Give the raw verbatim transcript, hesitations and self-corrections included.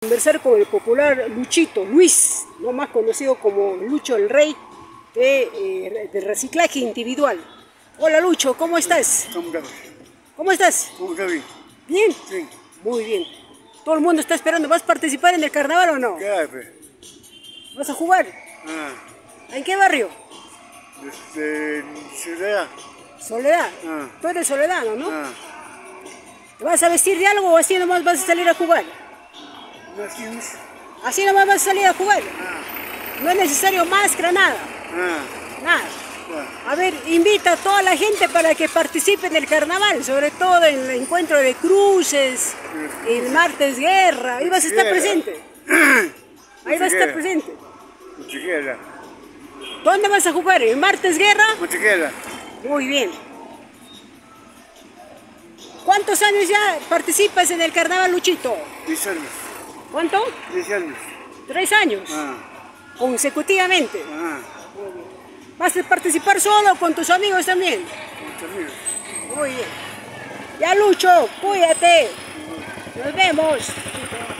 conversar con el popular Luchito, Luis, no más conocido como Lucho el Rey, de, eh, de reciclaje individual. Hola Lucho, ¿cómo estás? ¿Cómo estás? ¿Cómo estás? ¿Cómo estás bien? ¿Bien? Sí. Muy bien. Todo el mundo está esperando. ¿Vas a participar en el carnaval o no? ¿Qué pues? ¿Vas a jugar? Ah, ¿En qué barrio? desde Ciudad. Soledad. Ah. Tú eres soledano, ¿no? Ah, ¿Te vas a vestir de algo o así nomás vas a salir a jugar? ¿no tienes? Así nomás vas a salir a jugar. Ah, No es necesario máscara, nada. ah, Nada. ah. A ver, invita a toda la gente para que participe en el carnaval, sobre todo en el encuentro de cruces, el martes guerra. Ahí vas a estar Guerra. presente. Ahí vas a estar Mochiquera. presente. Mochiquera. ¿Dónde vas a jugar? ¿En martes guerra? Mochiquera. Muy bien. ¿Cuántos años ya participas en el carnaval, Luchito? Diez años. ¿Cuánto? Diez años. Tres años. Ah, Consecutivamente. ah. ¿Vas a participar solo o con tus amigos también? Muchos amigos. Muy bien. Ya Lucho, cuídate. Nos vemos.